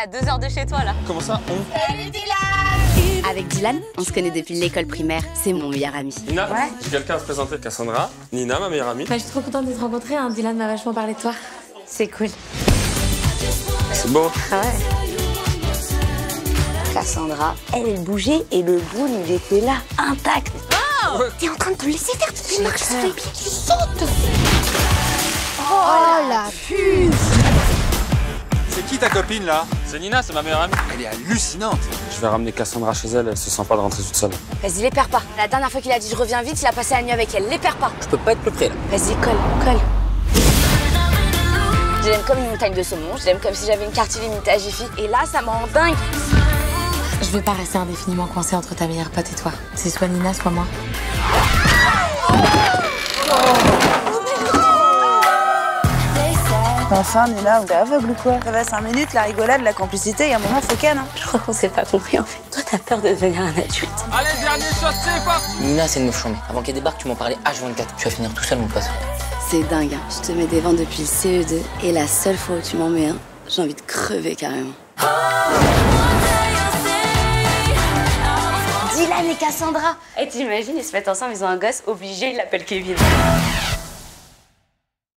à 2 heures de chez toi, là. Comment ça, Salut Dylan! Avec Dylan, on se connaît depuis l'école primaire. C'est mon meilleur ami. Nina, Ouais. j'ai quelqu'un à se présenter. Cassandra, Nina, ma meilleure amie. Bah, je suis trop contente d'être rencontrée, hein. Dylan m'a vachement parlé de toi. C'est cool. C'est beau. Ah ouais. Cassandra, elle bougeait et le boule, il était là, intact. Oh, t'es en train de te laisser faire toutes les marches sur les pieds, tu sautes. Oh la puce! C'est qui ta copine là? C'est Nina, c'est ma meilleure amie. Elle est hallucinante. Je vais ramener Cassandra chez elle se sent pas de rentrer toute seule. Vas-y, les perds pas. La dernière fois qu'il a dit je reviens vite, il a passé la nuit avec elle. Les perds pas. Je peux pas être plus près là. Vas-y, colle. Je l'aime comme une montagne de saumon, je l'aime comme si j'avais une carte illimitée à Jiffy. Et là, ça me rend dingue. Je veux pas rester indéfiniment coincée entre ta meilleure pote et toi. C'est soit Nina, soit moi. Enfin, Nina, t'es aveugle ou quoi? Ça va 5 minutes, la rigolade, la complicité, et à un moment, faut ken. Je crois qu'on s'est pas compris en fait. Toi, t'as peur de devenir un adulte. Allez, dernier shot, c'est pas. Nina, c'est une meuf chambée. Avant qu'elle débarque, tu m'en parlais H24. Tu vas finir tout seul, mon pote. C'est dingue, hein. Je te mets des vents depuis le CE2 et la seule fois où tu m'en mets un, j'ai envie de crever carrément. Dylan et Cassandra. Et t'imagines, ils se mettent ensemble, ils ont un gosse, obligé, ils l'appellent Kevin.